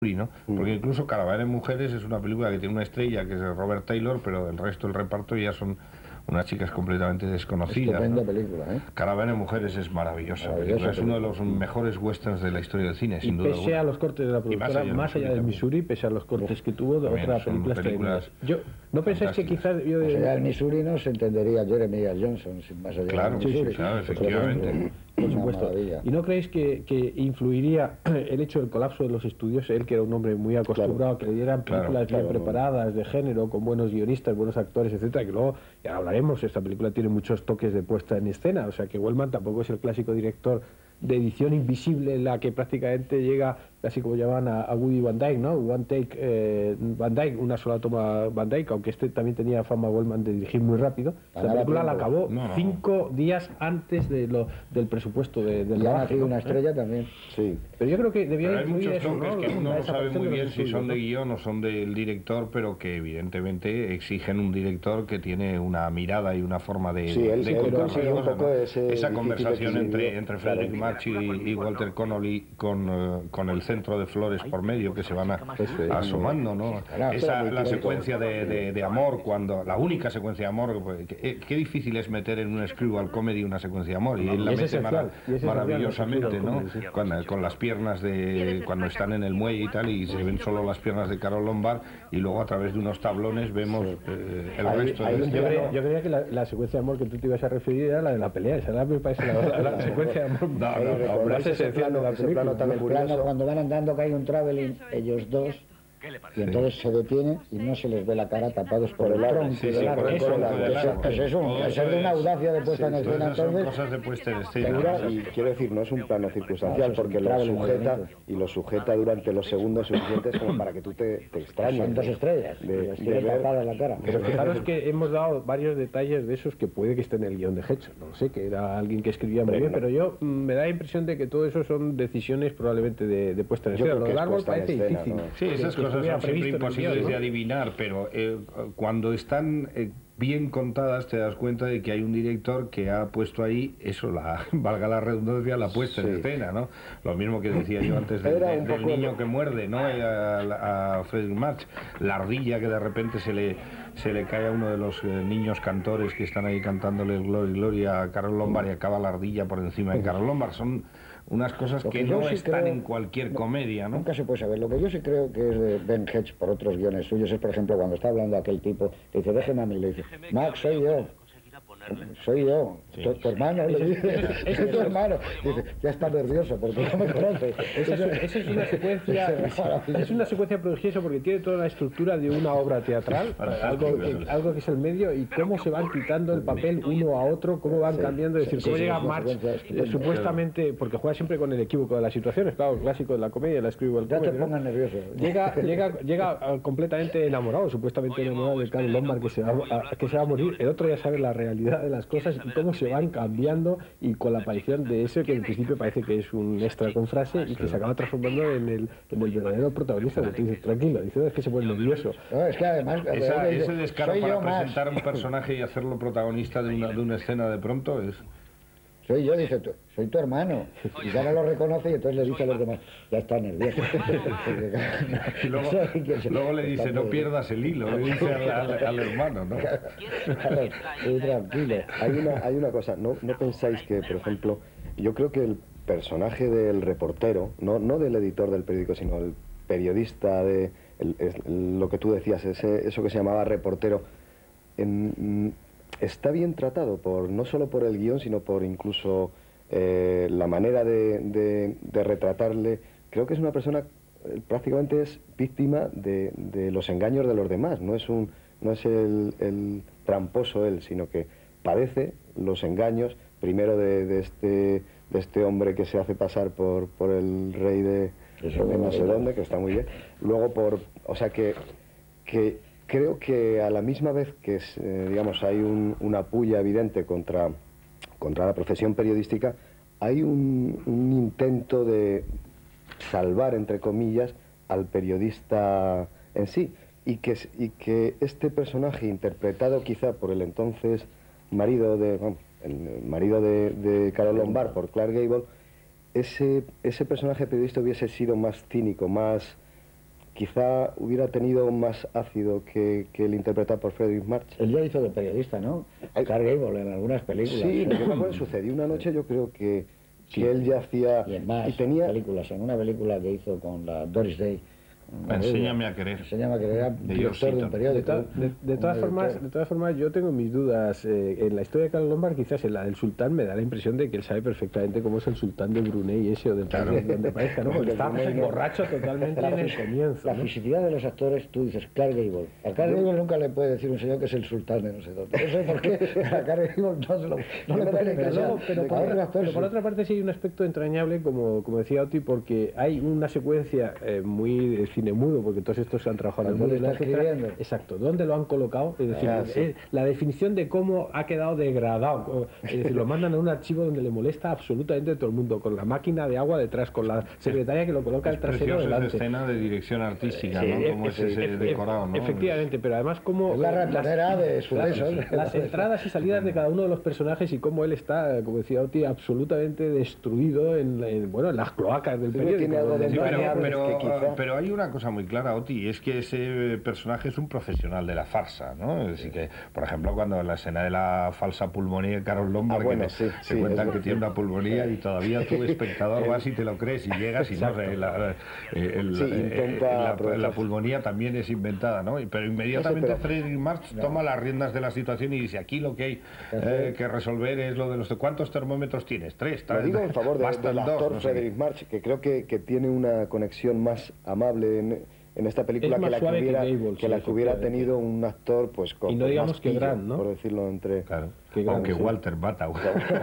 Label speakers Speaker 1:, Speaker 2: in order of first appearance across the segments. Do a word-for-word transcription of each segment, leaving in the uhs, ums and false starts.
Speaker 1: ¿no? Porque incluso Caravana de Mujeres es una película que tiene una estrella que es Robert Taylor, pero el resto del reparto ya son unas chicas completamente desconocidas.
Speaker 2: Estupenda
Speaker 1: ¿no?
Speaker 2: película, ¿eh?
Speaker 1: Caravana de Mujeres es maravillosa,
Speaker 2: Maravillosa
Speaker 1: película. Es uno de
Speaker 2: película.
Speaker 1: los mejores westerns de la historia del cine,
Speaker 3: Y
Speaker 1: sin duda
Speaker 3: pese
Speaker 1: alguna.
Speaker 3: a los cortes de la productora,
Speaker 1: más allá,
Speaker 3: más allá del Missouri, pese a los cortes que tuvo, de
Speaker 1: También
Speaker 3: otra
Speaker 1: son
Speaker 3: película
Speaker 1: películas
Speaker 3: extraordinaria. Yo, ¿no pensáis que
Speaker 1: fantásticas.
Speaker 3: quizás yo
Speaker 2: Más
Speaker 3: de-
Speaker 2: allá del Missouri no se entendería Jeremy Irons Johnson, sin más allá
Speaker 1: Claro,
Speaker 2: del
Speaker 1: sí, sí,
Speaker 2: Missouri.
Speaker 1: claro,
Speaker 2: Por
Speaker 1: efectivamente.
Speaker 2: ejemplo,
Speaker 3: por
Speaker 2: una
Speaker 3: supuesto.
Speaker 2: maravilla.
Speaker 3: ¿Y no creéis que, que influiría el hecho del colapso de los estudios? Él, que era un hombre muy acostumbrado a que le dieran
Speaker 1: Claro,
Speaker 3: películas
Speaker 2: claro,
Speaker 3: bien
Speaker 2: no.
Speaker 3: preparadas, de género, con buenos guionistas, buenos actores, etcétera, que luego, ya hablaremos, esta película tiene muchos toques de puesta en escena, o sea que Wellman tampoco es el clásico director de edición invisible en la que prácticamente llega, casi como llaman a, a Woody Van Dyke, ¿no? One take eh, Van Dyke, una sola toma Van Dyke, aunque este también tenía fama Wellman de dirigir muy rápido. La
Speaker 2: Ganaba
Speaker 3: película la
Speaker 2: tiempo.
Speaker 3: acabó
Speaker 1: No, no.
Speaker 3: cinco días antes de lo, del presupuesto de, del
Speaker 2: Y ha
Speaker 3: rodaje,
Speaker 2: nacido
Speaker 3: ¿no?
Speaker 2: una estrella también.
Speaker 4: Sí.
Speaker 3: Pero yo creo que debía
Speaker 1: Pero hay
Speaker 3: influir
Speaker 1: muchos
Speaker 3: eso,
Speaker 1: toques
Speaker 3: ¿no?
Speaker 1: que uno
Speaker 3: La
Speaker 1: no sabe
Speaker 3: desaparición
Speaker 1: muy
Speaker 3: de
Speaker 1: bien
Speaker 3: los
Speaker 1: si son
Speaker 3: estudios,
Speaker 1: de
Speaker 3: ¿no?
Speaker 1: guión o son del director, pero que evidentemente exigen un director que tiene una mirada y una forma de,
Speaker 4: Sí, él-
Speaker 1: de
Speaker 4: él
Speaker 1: contar
Speaker 4: consiguió
Speaker 1: las
Speaker 4: un
Speaker 1: cosas,
Speaker 4: poco
Speaker 1: ¿no?
Speaker 4: ese
Speaker 1: Esa
Speaker 4: difícil
Speaker 1: conversación entre,
Speaker 4: equilibrio.
Speaker 1: entre
Speaker 4: Claro.
Speaker 1: Frederick March y, y Walter Connolly con, eh, con el centro de flores por medio que se van a, asomando, ¿no?
Speaker 2: Claro,
Speaker 1: Esa,
Speaker 2: pero
Speaker 1: la
Speaker 2: muy
Speaker 1: secuencia de, de, de amor, cuando la única secuencia de amor, pues, que- qué difícil es meter en un screwball comedy una secuencia de amor, y él la
Speaker 3: Y es
Speaker 1: mete
Speaker 3: esencial,
Speaker 1: mara-
Speaker 3: y es esencial
Speaker 1: maravillosamente,
Speaker 3: el screwball
Speaker 1: ¿no?
Speaker 3: comedy, sí.
Speaker 1: Con, con las piernas de cuando están en el muelle y tal, y se ven solo las piernas de Carol Lombard, y luego a través de unos tablones vemos eh, el
Speaker 2: Hay-
Speaker 1: resto
Speaker 2: hay
Speaker 1: de
Speaker 2: un
Speaker 3: Yo,
Speaker 1: escena,
Speaker 3: creía,
Speaker 1: ¿no?
Speaker 3: yo creía que la, la secuencia de amor que tú te ibas a referir era la de la pelea, esa era, me parece la, la, la secuencia de amor
Speaker 1: No, no,
Speaker 2: Ahí
Speaker 1: no,
Speaker 2: recordáis
Speaker 1: hombre,
Speaker 3: más
Speaker 4: ese
Speaker 3: esencial
Speaker 4: plano-
Speaker 3: de la
Speaker 4: ese
Speaker 3: película.
Speaker 4: plano tan
Speaker 2: El plano
Speaker 4: curioso.
Speaker 2: cuando van andando que hay un traveling, ellos dos, y entonces se detienen y no se les ve la cara tapados por el tronco
Speaker 1: Sí,
Speaker 2: del
Speaker 1: sí,
Speaker 2: árbol.
Speaker 1: por el
Speaker 2: Eso-
Speaker 1: tronco del
Speaker 2: eso-
Speaker 1: árbol.
Speaker 2: eso es un-
Speaker 1: Todo
Speaker 2: eso es de una
Speaker 1: es-
Speaker 2: audacia de puesta en
Speaker 1: sí,
Speaker 2: escena,
Speaker 1: esas son
Speaker 2: entonces.
Speaker 1: cosas de puesta en escena.
Speaker 4: Segura,
Speaker 1: ¿no?
Speaker 4: y quiero decir, no es un plano circunstancial,
Speaker 2: No, eso es un
Speaker 4: porque lo
Speaker 2: traveling,
Speaker 4: sujeta
Speaker 2: obviamente.
Speaker 4: y lo sujeta durante los segundos suficientes como para que tú te, te extrañes.
Speaker 2: Son dos estrellas,
Speaker 4: de,
Speaker 2: les
Speaker 4: de
Speaker 2: tiene
Speaker 4: ver-
Speaker 2: tapada la cara.
Speaker 3: Pero fijaros que hemos dado varios detalles de esos que puede que estén en el guión de Hedge. No sé, que era alguien que escribía muy
Speaker 4: Hombre,
Speaker 3: bien,
Speaker 4: no.
Speaker 3: pero yo mm, me da la impresión de que todo eso son decisiones probablemente de, de puesta en
Speaker 4: Yo
Speaker 3: escena.
Speaker 4: creo
Speaker 3: Lo
Speaker 4: que
Speaker 3: del
Speaker 4: es
Speaker 3: árbol
Speaker 4: puesta en
Speaker 3: parece
Speaker 4: escena,
Speaker 3: difícil.
Speaker 4: ¿no?
Speaker 1: Sí,
Speaker 3: que-
Speaker 1: esas
Speaker 3: que
Speaker 1: cosas
Speaker 3: estuviera
Speaker 1: son siempre
Speaker 3: previsto en el
Speaker 1: imposibles
Speaker 3: guión,
Speaker 1: de
Speaker 3: ¿no?
Speaker 1: adivinar, pero eh, cuando están eh, bien contadas te das cuenta de que hay un director que ha puesto ahí, eso, la valga la redundancia, la puesta en
Speaker 4: Sí.
Speaker 1: escena, ¿no? Lo mismo que decía yo antes de-
Speaker 4: Era
Speaker 1: de-
Speaker 4: un
Speaker 1: del
Speaker 4: poco
Speaker 1: niño
Speaker 4: lo-
Speaker 1: que muerde, ¿no? Eh, A, a Frederick March, la ardilla que de repente se le, se le cae a uno de los eh, niños cantores que están ahí cantándole Gloria, Gloria a Carol Lombard y acaba la ardilla por encima de Carol Lombard. Son unas cosas
Speaker 2: Lo
Speaker 1: que,
Speaker 2: que yo
Speaker 1: no
Speaker 2: sí
Speaker 1: están
Speaker 2: creo-
Speaker 1: en cualquier
Speaker 2: no,
Speaker 1: comedia, ¿no?
Speaker 2: Nunca se puede saber. Lo que yo sí creo que es de Ben Hedge por otros guiones suyos es, por ejemplo, cuando está hablando aquel tipo, le dice, déjeme a mí, le dice, Max, soy yo. Soy yo, tu, tu hermano, le dice, soy tu hermano. Dice, ya está nervioso porque no me conoce.
Speaker 3: Esa es, esa es una secuencia es una secuencia prodigiosa porque tiene toda la estructura de una obra teatral, algo que, algo que es el medio, y cómo se van quitando el papel uno a otro, cómo van
Speaker 2: Sí,
Speaker 3: cambiando, es
Speaker 2: sí,
Speaker 3: decir,
Speaker 2: sí,
Speaker 3: cómo
Speaker 2: sí,
Speaker 3: llega
Speaker 2: es una
Speaker 3: March,
Speaker 2: secuencia
Speaker 3: eh,
Speaker 2: estupenda.
Speaker 3: supuestamente, porque juega siempre con el equívoco de las situaciones, claro, clásico de la comedia, la screwball
Speaker 2: Ya te
Speaker 3: comedy, ¿no?
Speaker 2: pongas nervioso.
Speaker 3: Llega, llega, llega ah, completamente enamorado, supuestamente enamorado de Carol Lombard, que se, va, a, que se va a morir. El otro ya sabe la realidad de las cosas y cómo se van cambiando, y con la aparición de ese que en principio parece que es un extra con frase y que se acaba transformando en el, en el verdadero protagonista. Que te dice, tranquilo, dice, "No, es que se pone nervioso".
Speaker 2: No, es que además...
Speaker 1: Esa-
Speaker 2: dice,
Speaker 1: ese descaro
Speaker 2: soy
Speaker 1: para
Speaker 2: yo, Max.
Speaker 1: presentar a un personaje y hacerlo protagonista de una, de una escena de pronto es...
Speaker 2: Soy yo, dice, "Tú- soy tu hermano". Y ya no lo reconoce y entonces le dice a los demás, ya está nervioso.
Speaker 1: Y luego, luego le dice, no pierdas el hilo, le dice al, al- al hermano, ¿no?
Speaker 2: Claro, sí, tranquilo.
Speaker 4: Hay una, hay una cosa, ¿no, ¿no pensáis que, por ejemplo, yo creo que el personaje del reportero, no, no del editor del periódico, sino el periodista, de el- es- lo que tú decías, ese, eso que se llamaba reportero, en- está bien tratado, por no solo por el guión, sino por incluso eh, la manera de, de- de retratarle. Creo que es una persona, eh, prácticamente es víctima de, de los engaños de los demás, no es, un, no es el, el tramposo él, sino que padece los engaños, primero de, de, este, de este hombre que se hace pasar por, por el rey de,
Speaker 2: Eso
Speaker 4: de no sé
Speaker 2: es.
Speaker 4: dónde, que está muy bien, luego por, o sea que, que creo que a la misma vez que es, eh, digamos, hay un- una puya evidente contra, contra la profesión periodística, hay un, un intento de salvar, entre comillas, al periodista en sí, y que, s- y que este personaje, interpretado quizá por el entonces marido de, bueno, el marido de, de Carol Lombard, por Clark Gable, ese, ese personaje periodista hubiese sido más cínico, más, quizá hubiera tenido más ácido que, que el interpretado por Frederick March.
Speaker 2: Él ya hizo de periodista, ¿no? Hay Clark Gable en algunas películas.
Speaker 4: Sí, lo que me sucedió una noche, yo creo que, sí, que él ya hacía...
Speaker 2: Y en más
Speaker 4: y tenía...
Speaker 2: películas, en una película que hizo con la Doris Day.
Speaker 1: Enséñame a querer.
Speaker 2: Enséñame a querer, era
Speaker 1: de
Speaker 2: director de un periódico.
Speaker 3: De, to de, de, todas formas, de todas formas, yo tengo mis dudas. Eh, en la historia de Carlos Lombard, quizás en la del sultán, me da la impresión de que él sabe perfectamente cómo es el sultán de Brunei ese o del país claro. donde parezca, ¿no? Porque está borracho totalmente la, en el comienzo.
Speaker 2: La
Speaker 3: ¿no?
Speaker 2: fisicidad de los actores, tú dices, Clark Gable. A Clark Gable nunca le puede decir un señor que es el sultán de no sé dónde. No sé por qué a Clark Gable no, se lo, no le puede
Speaker 3: pero, luego, pero, por otra, pero por otra parte sí hay un aspecto entrañable, como, como decía Oti, porque hay una secuencia eh, muy de cine mudo, porque todos estos que han trabajado en el mundo, etcétera. Exacto, ¿dónde lo han colocado? Es decir, ah, sí. es la definición de cómo ha quedado degradado. Es decir, lo mandan a un archivo donde le molesta absolutamente todo el mundo, con la máquina de agua detrás, con la secretaria que lo coloca
Speaker 1: es
Speaker 3: el trasero delante.
Speaker 1: Es escena de dirección artística,
Speaker 3: sí,
Speaker 1: ¿no? Como
Speaker 3: es,
Speaker 1: es ese
Speaker 3: es,
Speaker 1: decorado, ¿no?
Speaker 3: Efectivamente, pero además como...
Speaker 2: Es la ratonera de su
Speaker 3: las,
Speaker 2: beso.
Speaker 3: Las, las entradas y salidas de cada uno de los personajes y cómo él está, como decía Oti, absolutamente destruido en, en, bueno, en las cloacas del sí, periódico.
Speaker 1: De sí, pero, pero, que quizá... pero hay una cosa muy clara, Oti, y es que ese personaje es un profesional de la farsa, ¿no? Es decir que, por ejemplo, cuando en la escena de la falsa pulmonía de Carol Lombard, ah, bueno, que te, sí, te sí, cuentan que tiene una pulmonía y todavía tú, espectador, vas y te lo crees y llegas y no sé, la, el, sí, eh, la, la pulmonía también es inventada, ¿no? Pero inmediatamente no sé, pero... Frederick March no. toma las riendas de la situación y dice, aquí lo que hay eh, que resolver es lo de los... ¿Cuántos termómetros tienes? Tres.
Speaker 4: Lo digo en favor de, del actor dos, no Frederick sé. March, que creo que, que tiene una conexión más amable en... en esta película que la que hubiera, que, Gable, que, la que hubiera tenido un actor pues con
Speaker 3: y no digamos que gran, ¿no?
Speaker 4: Por decirlo entre
Speaker 1: claro. Aunque sí. Walter Matthau.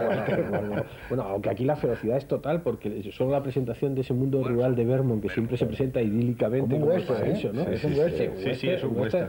Speaker 3: Bueno, aunque aquí la ferocidad es total porque solo la presentación de ese mundo rural de Vermont que siempre se presenta idílicamente
Speaker 2: como eso, ¿eh?
Speaker 3: ¿no?
Speaker 1: Sí, sí, sí, sí, sí, es un western.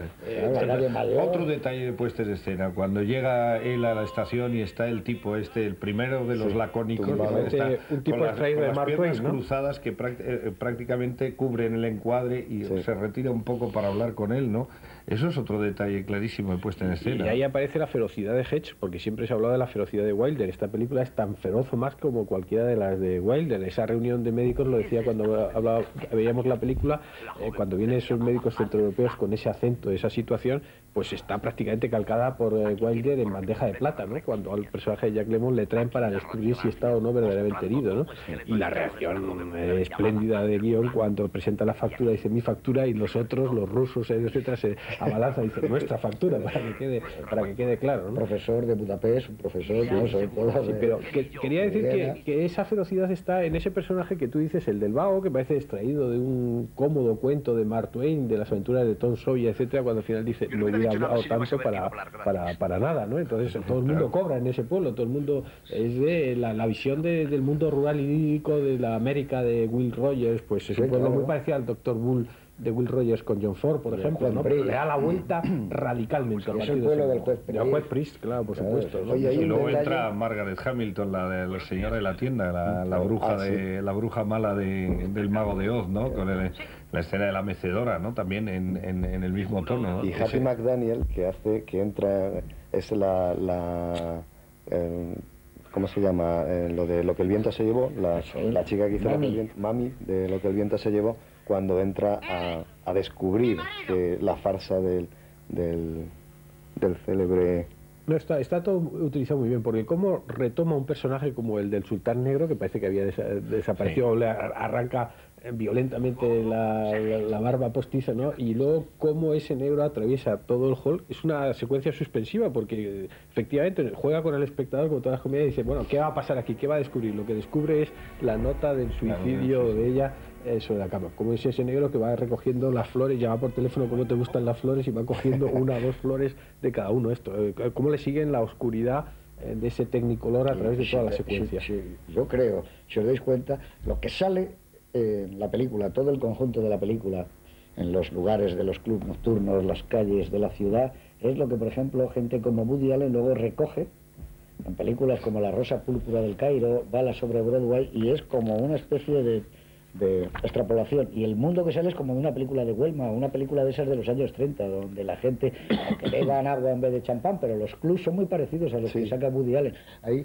Speaker 1: Eh, otro detalle de puestas de escena, cuando llega él a la estación y está el tipo este, el primero de los sí, lacónicos, ¿no? Está
Speaker 3: un tipo
Speaker 1: con las,
Speaker 3: extraído
Speaker 1: con
Speaker 3: de
Speaker 1: las piernas
Speaker 3: ¿no?
Speaker 1: cruzadas que prácticamente cubren el encuadre y sí. se retira un poco para hablar con él, ¿no? Eso es otro detalle clarísimo de puesta en escena.
Speaker 3: Y ahí aparece la ferocidad de Hedge, porque siempre se ha hablado de la ferocidad de Wilder. Esta película es tan feroz o más como cualquiera de las de Wilder. Esa reunión de médicos lo decía cuando hablaba, veíamos la película, eh, cuando vienen esos médicos centroeuropeos con ese acento, esa situación, pues está prácticamente calcada por eh, Wilder en bandeja de plata, ¿no? Cuando al personaje de Jack Lemmon le traen para descubrir si está o no verdaderamente herido, ¿no? Y la reacción eh, espléndida de guión cuando presenta la factura, dice mi factura, y los otros, los rusos, etcétera, se abalanzan y dicen nuestra factura, para que quede, para que quede claro, ¿no?
Speaker 2: Profesor de Budapest, un profesor, no sé, todas,
Speaker 3: sí, pero que, quería decir que, que esa ferocidad está en ese personaje que tú dices, el del vago, que parece extraído de un cómodo cuento de Mark Twain, de las aventuras de Tom Sawyer, etcétera, cuando al final dice, no hubiera hablado tanto para, para, para nada, ¿no? Entonces todo el mundo cobra en ese pueblo, todo el mundo es de la, la visión de, del mundo rural idílico de la América de Will Rogers, pues es un pueblo muy parecido al doctor Bull de Will Rogers con John Ford, por ejemplo, ¿no? Pero le da la vuelta radicalmente al
Speaker 2: partido. Es el pueblo del juez Priest.
Speaker 3: Del juez Priest, claro, por claro, supuesto. ¿no?
Speaker 1: Oye, y luego entra Margaret Hamilton, la de la señora de la tienda, la, la bruja ah, de sí. la bruja mala de, del mago de Oz, ¿no? Con el, la escena de la mecedora, ¿no? También en, en, en el mismo tono, ¿no?
Speaker 4: Y Hattie McDaniel, que hace, que entra, es la... la eh, ¿cómo se llama? Eh, lo de Lo que el viento se llevó, la, la chica que hizo Mami. Lo que el viento, Mami, de Lo que el viento se llevó, cuando entra a, a descubrir que la farsa del, del, del célebre...
Speaker 3: No, está, está todo utilizado muy bien, porque cómo retoma un personaje como el del sultán negro, que parece que había desa, desaparecido, sí. le arranca violentamente la, la, la barba postiza, ¿no? Y luego cómo ese negro atraviesa todo el hall. Es una secuencia suspensiva, porque efectivamente juega con el espectador, como todas las comedias, y dice, bueno, ¿qué va a pasar aquí? ¿Qué va a descubrir? Lo que descubre es la nota del suicidio claro, sí. de ella eh, sobre la cama. Como es ese negro que va recogiendo las flores, llama por teléfono cómo te gustan las flores, y va cogiendo una o dos flores de cada uno. Esto, eh, cómo le siguen la oscuridad eh, de ese Technicolor a través de toda la secuencia.
Speaker 2: Sí, sí. Yo creo, si os dais cuenta, lo que sale en la película, todo el conjunto de la película, en los lugares de los clubes nocturnos, las calles de la ciudad, es lo que, por ejemplo, gente como Woody Allen luego recoge en películas como La Rosa Púrpura del Cairo, Bala sobre Broadway, y es como una especie de, de extrapolación. Y el mundo que sale es como una película de Huelma, una película de esas de los años treinta, donde la gente, aunque beban agua en vez de champán, pero los clubs son muy parecidos a los sí. que saca Woody Allen. Ahí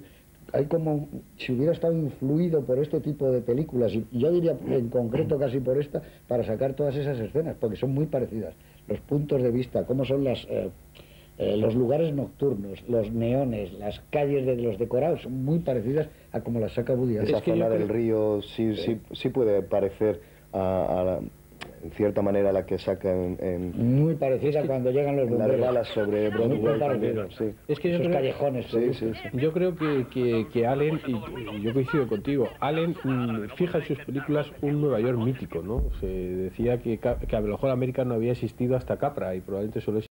Speaker 2: hay como, si hubiera estado influido por este tipo de películas, y yo diría en concreto casi por esta, para sacar todas esas escenas, porque son muy parecidas. Los puntos de vista, cómo son las, eh, eh, los lugares nocturnos, los neones, las calles de los decorados, son muy parecidas a como las saca Woody Allen.
Speaker 4: Esa
Speaker 2: Es que
Speaker 4: zona
Speaker 2: yo
Speaker 4: del
Speaker 2: creo...
Speaker 4: río sí, sí, sí puede parecer a, a la, en cierta manera la que saca en, en
Speaker 2: muy parecida
Speaker 3: es que
Speaker 2: cuando llegan los
Speaker 4: en las
Speaker 2: bomberos.
Speaker 4: balas sobre
Speaker 2: Muy
Speaker 4: Broadway
Speaker 2: parecido.
Speaker 4: también, sí.
Speaker 3: Es que yo
Speaker 2: Esos
Speaker 3: creo,
Speaker 2: callejones.
Speaker 4: Sí, sí, sí.
Speaker 3: yo creo que, que, que Allen, y, y yo coincido contigo, Allen mm, fija en sus películas un Nueva York mítico, ¿no? Se decía que, Ca- que a lo mejor América no había existido hasta Capra y probablemente solo